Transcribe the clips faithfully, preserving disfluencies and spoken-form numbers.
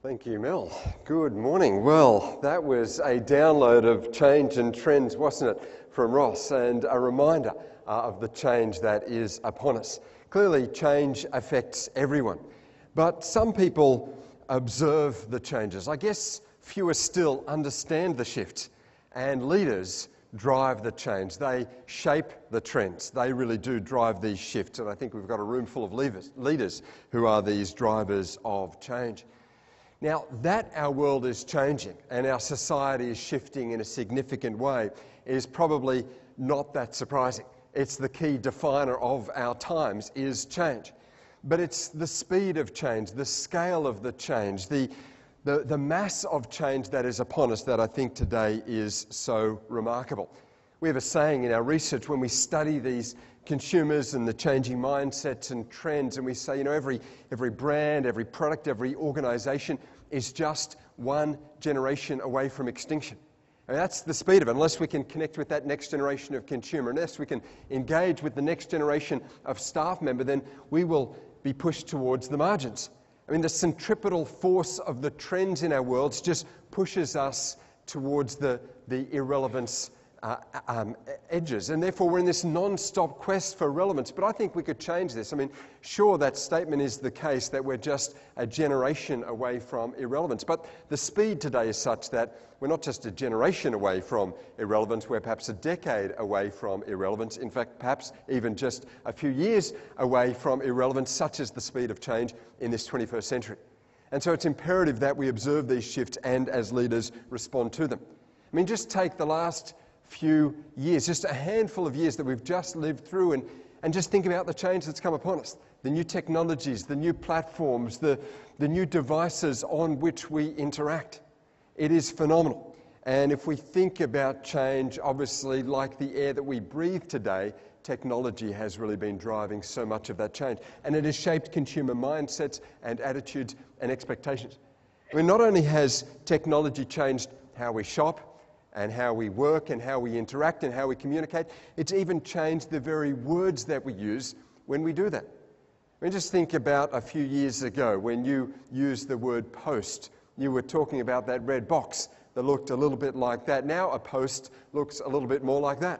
Thank you, Mel. Good morning. Well, that was a download of change and trends, wasn't it, from Ross, and a reminder uh, of the change that is upon us. Clearly, change affects everyone, but some people observe the changes. I guess fewer still understand the shift, and leaders drive the change. They shape the trends. They really do drive these shifts, and I think we've got a room full of leaders, leaders who are these drivers of change. Now, that our world is changing and our society is shifting in a significant way is probably not that surprising. It's the key definer of our times is change. But it's the speed of change, the scale of the change, the, the, the mass of change that is upon us that I think today is so remarkable. We have a saying in our research when we study these consumers and the changing mindsets and trends, and we say, you know, every every brand, every product, every organisation is just one generation away from extinction. And that's the speed of it. Unless we can connect with that next generation of consumer, unless we can engage with the next generation of staff member, then we will be pushed towards the margins. I mean, the centripetal force of the trends in our worlds just pushes us towards the, the irrelevance Uh, um, edges, and therefore we're in this non-stop quest for relevance. But I think we could change this. I mean, sure, that statement is the case that we're just a generation away from irrelevance, but the speed today is such that we're not just a generation away from irrelevance, we're perhaps a decade away from irrelevance, in fact perhaps even just a few years away from irrelevance, such is the speed of change in this twenty-first century. And so it's imperative that we observe these shifts and as leaders respond to them. I mean, just take the last few years, just a handful of years that we've just lived through, and, and just think about the change that's come upon us. The new technologies, the new platforms, the, the new devices on which we interact. It is phenomenal. And if we think about change, obviously, like the air that we breathe today, technology has really been driving so much of that change. And it has shaped consumer mindsets and attitudes and expectations. I mean, not only has technology changed how we shop, and how we work and how we interact and how we communicate, it's even changed the very words that we use when we do that. I mean, just think about a few years ago when you used the word post. You were talking about that red box that looked a little bit like that. Now a post looks a little bit more like that.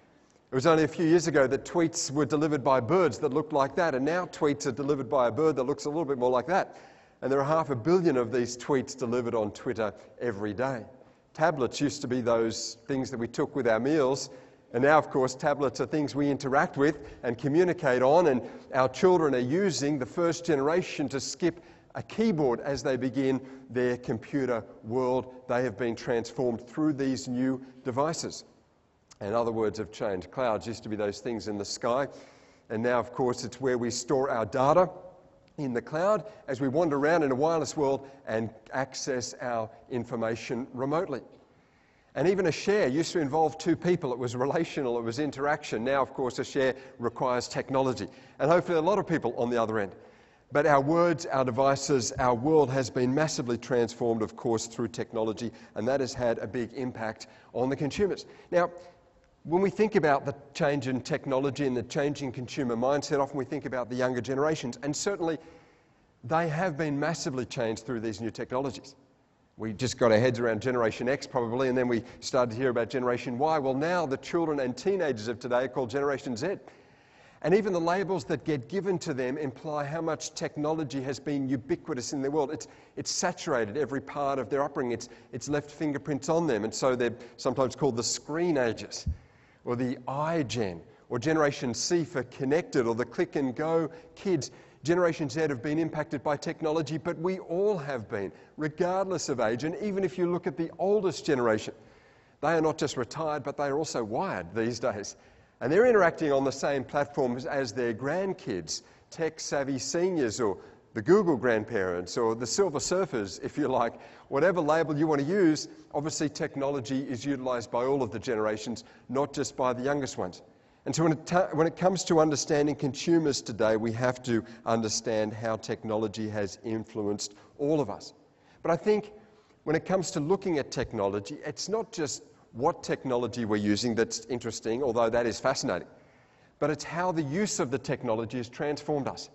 It was only a few years ago that tweets were delivered by birds that looked like that, and now tweets are delivered by a bird that looks a little bit more like that. And there are half a billion of these tweets delivered on Twitter every day. Tablets used to be those things that we took with our meals, and now, of course, tablets are things we interact with and communicate on, and our children are using the first generation to skip a keyboard as they begin their computer world. They have been transformed through these new devices. And other words have changed. Clouds used to be those things in the sky, and now, of course, it's where we store our data in the cloud as we wander around in a wireless world and access our information remotely. And even a share used to involve two people. It was relational, it was interaction. Now, of course, a share requires technology, and hopefully a lot of people on the other end. But our words, our devices, our world has been massively transformed, of course, through technology, and that has had a big impact on the consumers. Now, when we think about the change in technology and the changing consumer mindset, often we think about the younger generations, and certainly they have been massively changed through these new technologies. We just got our heads around Generation X probably, and then we started to hear about Generation Y. Well, now the children and teenagers of today are called Generation Z. And even the labels that get given to them imply how much technology has been ubiquitous in their world. It's, it's saturated every part of their upbringing. It's, it's left fingerprints on them, and so they're sometimes called the screen ages, or the iGen, or Generation C for connected, or the click and go kids. Generation Z have been impacted by technology, but we all have been, regardless of age. And even if you look at the oldest generation, they are not just retired, but they are also wired these days. And they're interacting on the same platforms as their grandkids, tech-savvy seniors, or the Google grandparents, or the silver surfers, if you like. Whatever label you want to use, obviously technology is utilised by all of the generations, not just by the youngest ones. And so when it, ta- when it comes to understanding consumers today, we have to understand how technology has influenced all of us. But I think when it comes to looking at technology, it's not just what technology we're using that's interesting, although that is fascinating, but it's how the use of the technology has transformed us.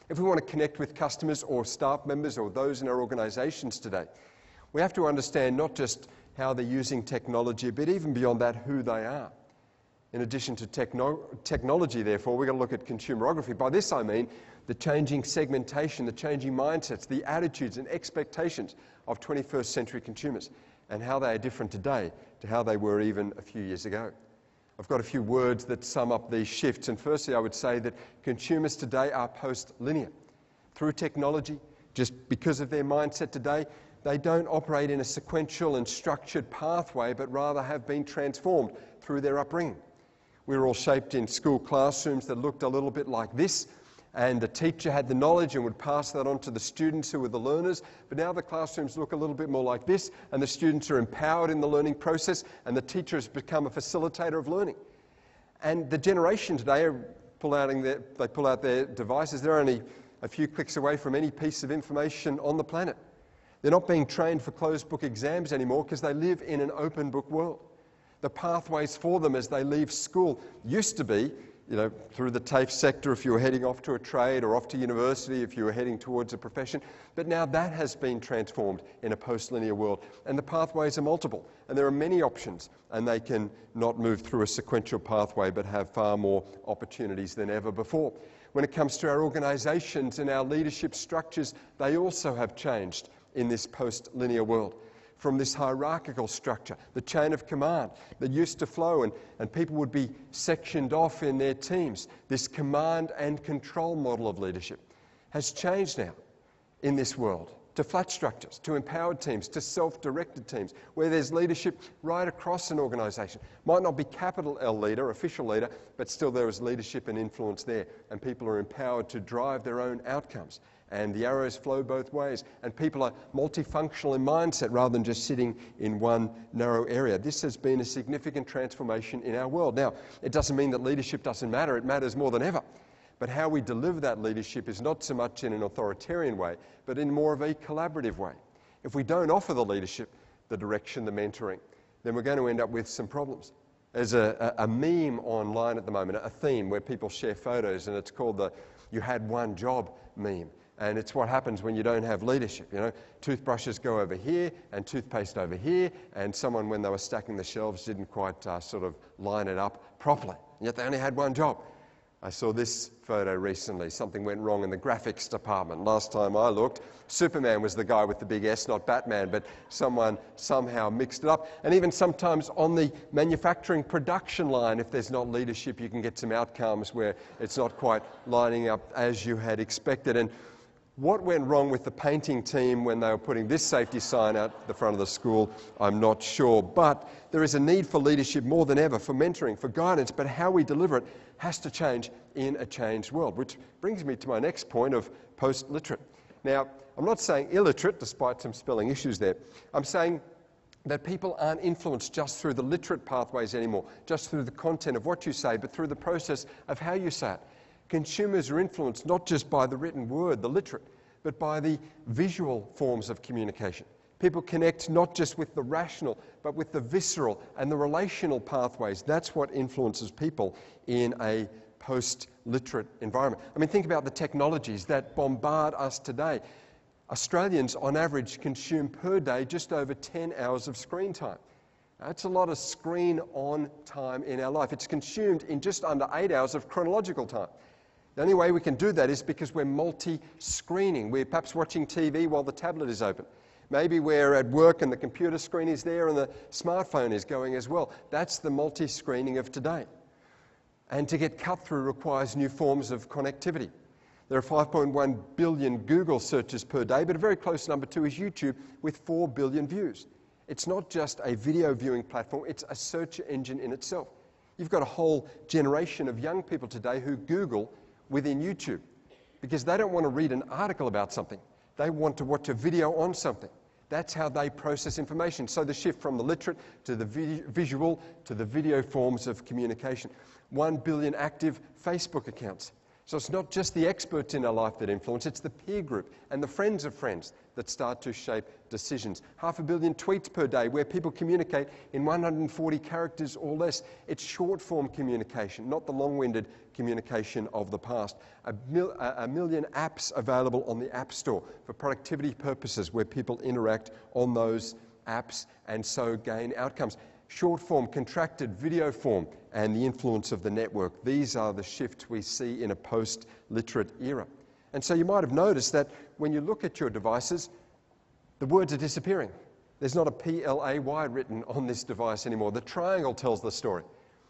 If we want to connect with customers or staff members or those in our organisations today, we have to understand not just how they're using technology, but even beyond that, who they are. In addition to techno- technology, therefore, we're going to look at consumerography. By this I mean the changing segmentation, the changing mindsets, the attitudes and expectations of twenty-first century consumers and how they are different today to how they were even a few years ago. I've got a few words that sum up these shifts, and firstly I would say that consumers today are post-linear. Through technology, just because of their mindset today, they don't operate in a sequential and structured pathway, but rather have been transformed through their upbringing. We were all shaped in school classrooms that looked a little bit like this, and the teacher had the knowledge and would pass that on to the students who were the learners. But now the classrooms look a little bit more like this, and the students are empowered in the learning process, and the teacher has become a facilitator of learning. And the generation today are pull out their, they pull out their devices. They're only a few clicks away from any piece of information on the planet. They're not being trained for closed book exams anymore because they live in an open book world. The pathways for them as they leave school used to be, you know, through the TAFE sector if you were heading off to a trade, or off to university if you were heading towards a profession. But now that has been transformed in a post-linear world, and the pathways are multiple, and there are many options, and they can not move through a sequential pathway but have far more opportunities than ever before. When it comes to our organisations and our leadership structures, they also have changed in this post-linear world. From this hierarchical structure, the chain of command that used to flow, and, and people would be sectioned off in their teams. This command and control model of leadership has changed now in this world to flat structures, to empowered teams, to self-directed teams, where there's leadership right across an organisation. Might not be capital L leader, official leader, but still there is leadership and influence there, and people are empowered to drive their own outcomes. And the arrows flow both ways, and people are multifunctional in mindset rather than just sitting in one narrow area. This has been a significant transformation in our world. Now, it doesn't mean that leadership doesn't matter. It matters more than ever. But how we deliver that leadership is not so much in an authoritarian way, but in more of a collaborative way. If we don't offer the leadership, the direction, the mentoring, then we're going to end up with some problems. There's a, a, a meme online at the moment, a theme where people share photos, and it's called the "you had one job" meme. And it's what happens when you don't have leadership. You know, toothbrushes go over here and toothpaste over here, and someone, when they were stacking the shelves, didn't quite uh, sort of line it up properly. Yet they only had one job. I saw this photo recently. Something went wrong in the graphics department. Last time I looked, Superman was the guy with the big S, not Batman, but someone somehow mixed it up. And even sometimes on the manufacturing production line, if there's not leadership, you can get some outcomes where it's not quite lining up as you had expected. And what went wrong with the painting team when they were putting this safety sign out the front of the school, I'm not sure. But there is a need for leadership more than ever, for mentoring, for guidance, but how we deliver it has to change in a changed world, which brings me to my next point of post-literate. Now, I'm not saying illiterate, despite some spelling issues there. I'm saying that people aren't influenced just through the literate pathways anymore, just through the content of what you say, but through the process of how you say it. Consumers are influenced not just by the written word, the literate, but by the visual forms of communication. People connect not just with the rational, but with the visceral and the relational pathways. That's what influences people in a post-literate environment. I mean, think about the technologies that bombard us today. Australians, on average, consume per day just over ten hours of screen time. That's a lot of screen-on time in our life. It's consumed in just under eight hours of chronological time. The only way we can do that is because we're multi-screening. We're perhaps watching T V while the tablet is open. Maybe we're at work and the computer screen is there and the smartphone is going as well. That's the multi-screening of today. And to get cut through requires new forms of connectivity. There are five point one billion Google searches per day, but a very close number two is YouTube with four billion views. It's not just a video viewing platform, it's a search engine in itself. You've got a whole generation of young people today who Google within YouTube because they don't want to read an article about something. They want to watch a video on something. That's how they process information. So the shift from the literate to the vi- visual to the video forms of communication. One billion active Facebook accounts. So it's not just the experts in our life that influence, it's the peer group and the friends of friends that start to shape decisions. Half a billion tweets per day where people communicate in one hundred forty characters or less. It's short-form communication, not the long-winded communication of the past. A, mil a million apps available on the App Store for productivity purposes where people interact on those apps and so gain outcomes. Short form, contracted, video form, and the influence of the network. These are the shifts we see in a post-literate era. And so you might have noticed that when you look at your devices, the words are disappearing. There's not a P L A Y written on this device anymore. The triangle tells the story.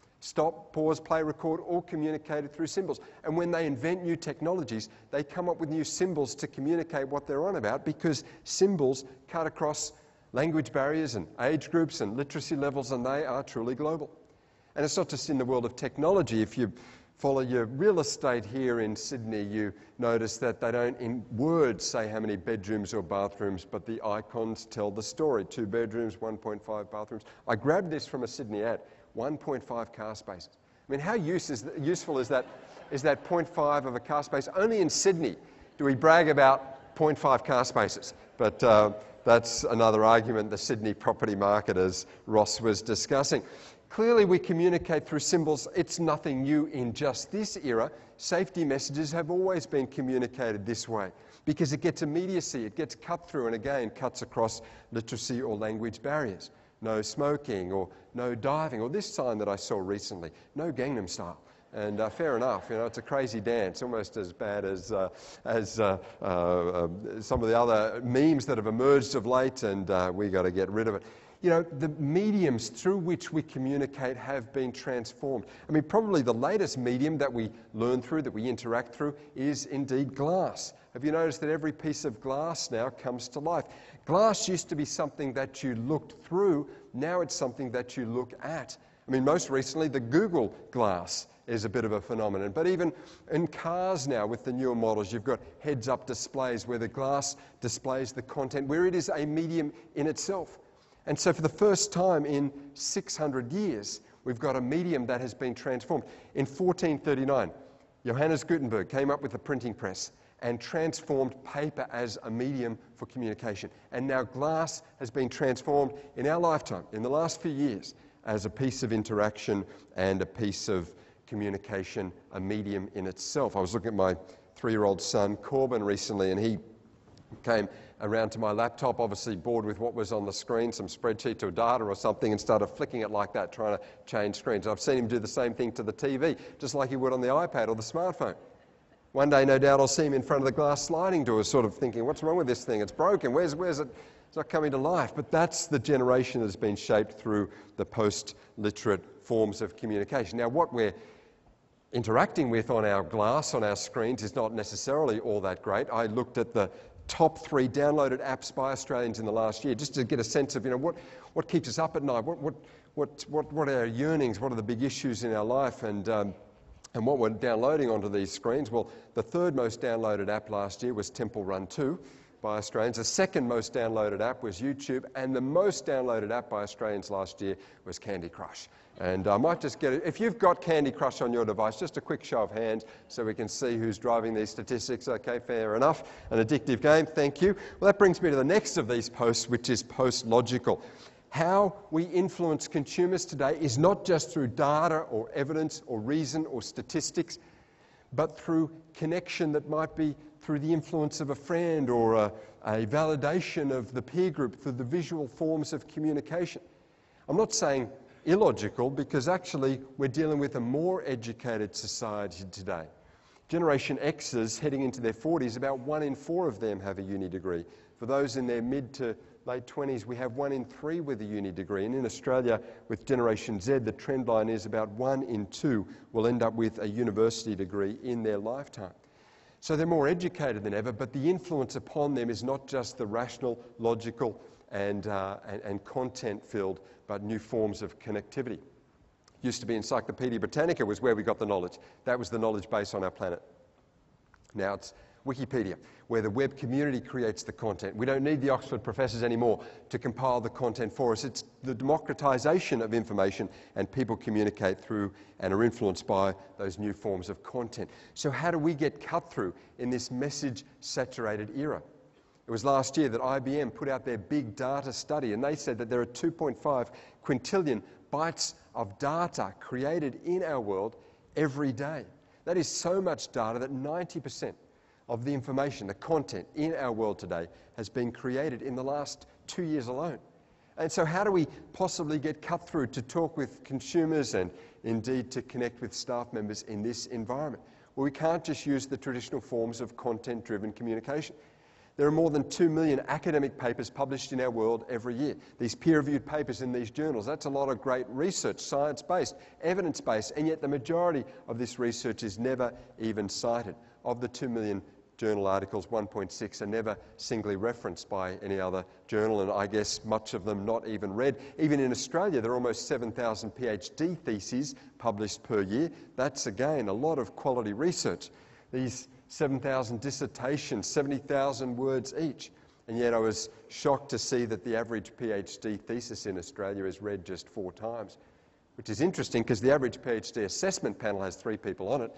Stop, pause, play, record, all communicated through symbols. And when they invent new technologies, they come up with new symbols to communicate what they're on about, because symbols cut across language barriers and age groups and literacy levels, and they are truly global. And it's not just in the world of technology. If you follow your real estate here in Sydney, you notice that they don't in words say how many bedrooms or bathrooms, but the icons tell the story. Two bedrooms, one point five bathrooms. I grabbed this from a Sydney ad, one point five car spaces. I mean, how use is, useful is that, is that zero point five of a car space? Only in Sydney do we brag about zero point five car spaces. But uh, that's another argument, the Sydney property market, as Ross was discussing. Clearly, we communicate through symbols. It's nothing new in just this era. Safety messages have always been communicated this way because it gets immediacy, it gets cut through, and again, cuts across literacy or language barriers. No smoking, or no diving, or this sign that I saw recently, no Gangnam Style. And uh, fair enough, you know, it's a crazy dance, almost as bad as, uh, as uh, uh, uh, some of the other memes that have emerged of late, and uh, we got to get rid of it. You know, the mediums through which we communicate have been transformed. I mean, probably the latest medium that we learn through, that we interact through, is indeed glass. Have you noticed that every piece of glass now comes to life? Glass used to be something that you looked through, now it's something that you look at. I mean, most recently, the Google Glass is a bit of a phenomenon. But even in cars now, with the newer models, you've got heads-up displays where the glass displays the content, where it is a medium in itself. And so for the first time in six hundred years, we've got a medium that has been transformed. In fourteen thirty-nine, Johannes Gutenberg came up with the printing press and transformed paper as a medium for communication. And now glass has been transformed in our lifetime, in the last few years, as a piece of interaction and a piece of communication, a medium in itself. I was looking at my three-year-old son, Corbin, recently, and he came around to my laptop, obviously bored with what was on the screen, some spreadsheet or data or something, and started flicking it like that, trying to change screens. I've seen him do the same thing to the T V, just like he would on the iPad or the smartphone. One day, no doubt, I'll see him in front of the glass sliding door, sort of thinking, what's wrong with this thing? It's broken. Where's, where's it? It's not coming to life. But that's the generation that's been shaped through the post-literate forms of communication. Now, what we're interacting with on our glass, on our screens, is not necessarily all that great. I looked at the top three downloaded apps by Australians in the last year, just to get a sense of, you know, what, what keeps us up at night, what, what, what, what, what are our yearnings, what are the big issues in our life, and, um, and what we're downloading onto these screens. Well, the third most downloaded app last year was Temple Run two by Australians. The second most downloaded app was YouTube, and the most downloaded app by Australians last year was Candy Crush. And I might just get it. If you've got Candy Crush on your device, just a quick show of hands so we can see who's driving these statistics. Okay, fair enough. An addictive game, thank you. Well, that brings me to the next of these posts, which is post-logical. How we influence consumers today is not just through data or evidence or reason or statistics, but through connection that might be through the influence of a friend or a, a validation of the peer group, through the visual forms of communication. I'm not saying illogical, because actually we're dealing with a more educated society today. Generation X's heading into their forties, about one in four of them have a uni degree. For those in their mid to late twenties, we have one in three with a uni degree. And in Australia, with Generation Z, the trend line is about one in two will end up with a university degree in their lifetime. So they're more educated than ever, but the influence upon them is not just the rational, logical, and, uh, and, and content-filled, but new forms of connectivity. Used to be Encyclopedia Britannica was where we got the knowledge. That was the knowledge base on our planet. Now it's Wikipedia, where the web community creates the content. We don't need the Oxford professors anymore to compile the content for us. It's the democratization of information, and people communicate through and are influenced by those new forms of content. So how do we get cut through in this message-saturated era? It was last year that I B M put out their big data study, and they said that there are two point five quintillion bytes of data created in our world every day. That is so much data that ninety percent of the information, the content in our world today has been created in the last two years alone. And so how do we possibly get cut through to talk with consumers and indeed to connect with staff members in this environment? Well, we can't just use the traditional forms of content-driven communication. There are more than two million academic papers published in our world every year. These peer-reviewed papers in these journals, that's a lot of great research, science-based, evidence-based, and yet the majority of this research is never even cited. Of the two million journal articles, one point six are never singly referenced by any other journal, and I guess much of them not even read. Even in Australia, there are almost seven thousand PhD theses published per year. That's, again, a lot of quality research. These seven thousand dissertations, seventy thousand words each. And yet I was shocked to see that the average PhD thesis in Australia is read just four times, which is interesting because the average PhD assessment panel has three people on it.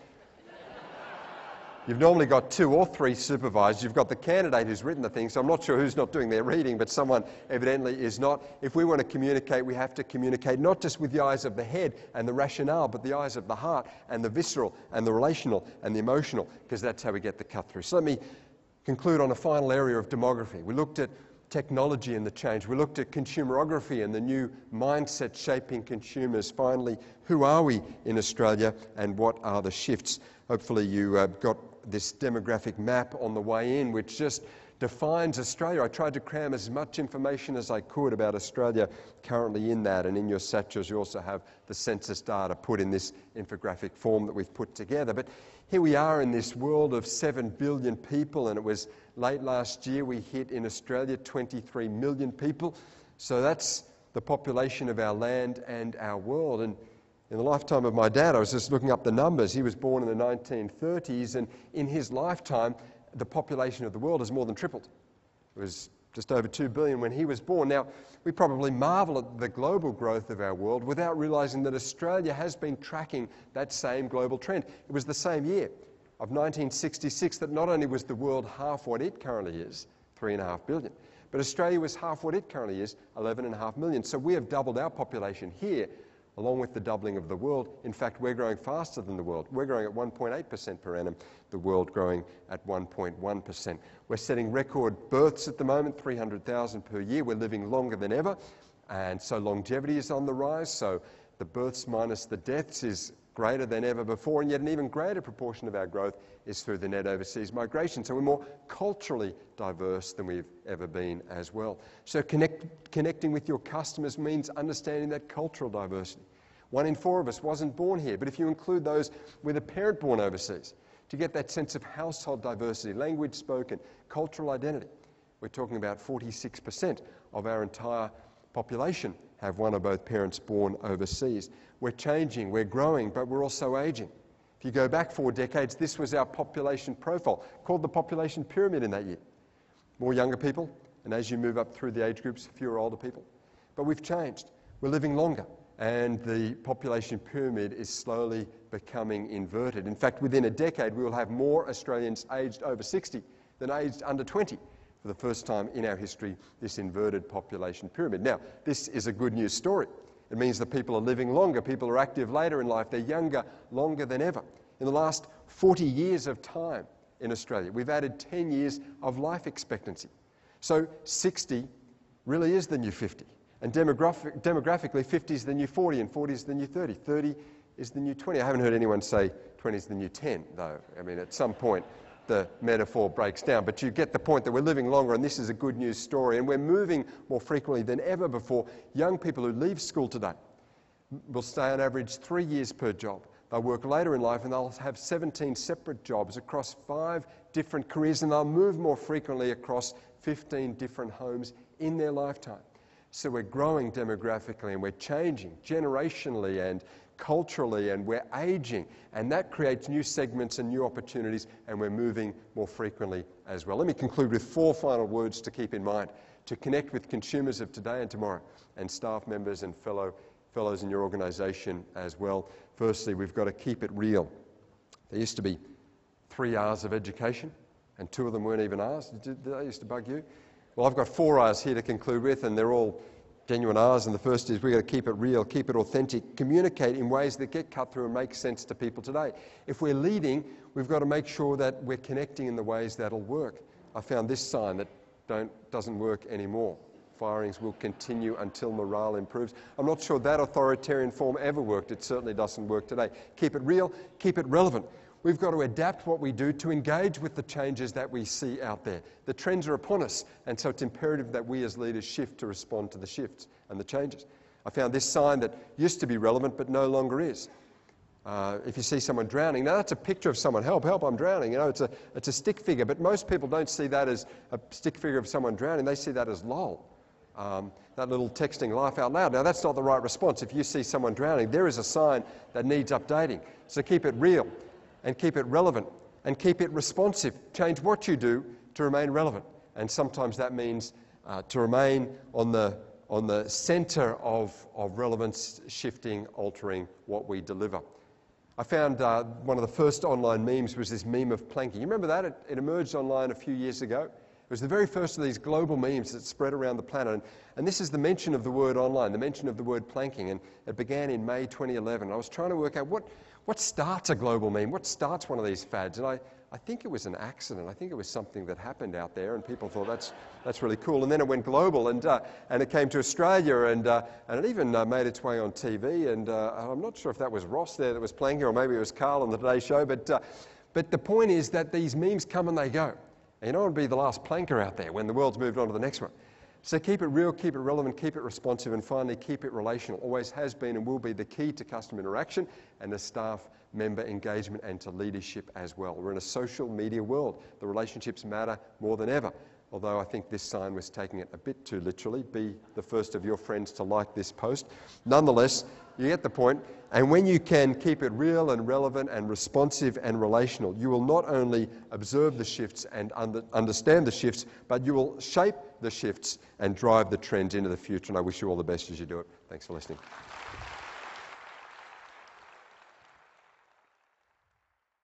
You've normally got two or three supervisors. You've got the candidate who's written the thing, so I'm not sure who's not doing their reading, but someone evidently is not. If we want to communicate, we have to communicate not just with the eyes of the head and the rationale, but the eyes of the heart and the visceral and the relational and the emotional, because that's how we get the cut through. So let me conclude on a final area of demography. We looked at technology and the change. We looked at consumerography and the new mindset shaping consumers. Finally, who are we in Australia and what are the shifts? Hopefully you uh, got this demographic map on the way in, which just defines Australia. I tried to cram as much information as I could about Australia currently in that, and in your satchels you also have the census data put in this infographic form that we've put together. But here we are in this world of seven billion people, and it was late last year we hit in Australia twenty-three million people. So that's the population of our land and our world. And in the lifetime of my dad, I was just looking up the numbers. He was born in the nineteen thirties, and in his lifetime, the population of the world has more than tripled. It was just over two billion when he was born. Now, we probably marvel at the global growth of our world without realising that Australia has been tracking that same global trend. It was the same year of nineteen sixty-six that not only was the world half what it currently is, three and a half billion, but Australia was half what it currently is, eleven and a half million. So we have doubled our population here, along with the doubling of the world. In fact, we're growing faster than the world. We're growing at one point eight percent per annum, the world growing at one point one percent. We're setting record births at the moment, three hundred thousand per year. We're living longer than ever, and so longevity is on the rise. So the births minus the deaths is greater than ever before, and yet an even greater proportion of our growth is through the net overseas migration. So we're more culturally diverse than we've ever been as well. So connect, connecting with your customers means understanding that cultural diversity. One in four of us wasn't born here, but if you include those with a parent born overseas, to get that sense of household diversity, language spoken, cultural identity, we're talking about forty-six percent of our entire population have one or both parents born overseas. We're changing, we're growing, but we're also aging. If you go back four decades, this was our population profile, called the population pyramid in that year. More younger people, and as you move up through the age groups, fewer older people. But we've changed. We're living longer, and the population pyramid is slowly becoming inverted. In fact, within a decade, we will have more Australians aged over sixty than aged under twenty. For the first time in our history, this inverted population pyramid. Now, this is a good news story. It means that people are living longer, people are active later in life, they're younger longer than ever. In the last forty years of time in Australia, we've added ten years of life expectancy. So sixty really is the new fifty. And demographic, demographically, fifty is the new forty, and forty is the new thirty. thirty is the new twenty. I haven't heard anyone say twenty is the new ten, though. I mean, at some point, the metaphor breaks down, but you get the point that we're living longer, and this is a good news story, and we're moving more frequently than ever before. Young people who leave school today will stay on average three years per job. They'll work later in life, and they'll have seventeen separate jobs across five different careers, and they'll move more frequently across fifteen different homes in their lifetime. So we're growing demographically, and we're changing generationally and culturally, and we're aging, and that creates new segments and new opportunities, and we're moving more frequently as well. Let me conclude with four final words to keep in mind to connect with consumers of today and tomorrow, and staff members and fellow fellows in your organisation as well. Firstly, we've got to keep it real. There used to be three R's of education, and two of them weren't even R's. Did, did that used to bug you? Well, I've got four R's here to conclude with, and they're all genuine R's, and the first is we've got to keep it real, keep it authentic, communicate in ways that get cut through and make sense to people today. If we're leading, we've got to make sure that we're connecting in the ways that'll work. I found this sign that don't, doesn't work anymore. Firings will continue until morale improves. I'm not sure that authoritarian form ever worked. It certainly doesn't work today. Keep it real, keep it relevant. We've got to adapt what we do to engage with the changes that we see out there. The trends are upon us, and so it's imperative that we as leaders shift to respond to the shifts and the changes. I found this sign that used to be relevant but no longer is. Uh, if you see someone drowning, now that's a picture of someone, help, help, I'm drowning. You know, it's a, it's a stick figure, but most people don't see that as a stick figure of someone drowning. They see that as lol. Um, that little texting laugh out loud. Now that's not the right response. If you see someone drowning, there is a sign that needs updating. So keep it real, and keep it relevant, and keep it responsive. Change what you do to remain relevant. And sometimes that means uh, to remain on the, on the centre of, of relevance, shifting, altering what we deliver. I found uh, one of the first online memes was this meme of planking. You remember that? It, it emerged online a few years ago. It was the very first of these global memes that spread around the planet. And, and this is the mention of the word online, the mention of the word planking. And it began in May twenty eleven. I was trying to work out what, what starts a global meme? What starts one of these fads? And I, I think it was an accident. I think it was something that happened out there, and people thought that's, that's really cool. And then it went global, and, uh, and it came to Australia, and, uh, and it even uh, made its way on T V. And uh, I'm not sure if that was Ross there that was playing here, or maybe it was Carl on the Today Show. But, uh, but the point is that these memes come and they go. And you don't want to be the last planker out there when the world's moved on to the next one. So keep it real, keep it relevant, keep it responsive, and finally keep it relational. Always has been and will be the key to customer interaction and to staff member engagement and to leadership as well. We're in a social media world. The relationships matter more than ever. Although I think this sign was taking it a bit too literally. Be the first of your friends to like this post. Nonetheless, you get the point. And when you can keep it real and relevant and responsive and relational, you will not only observe the shifts and under, understand the shifts, but you will shape the shifts and drive the trends into the future. And I wish you all the best as you do it. Thanks for listening.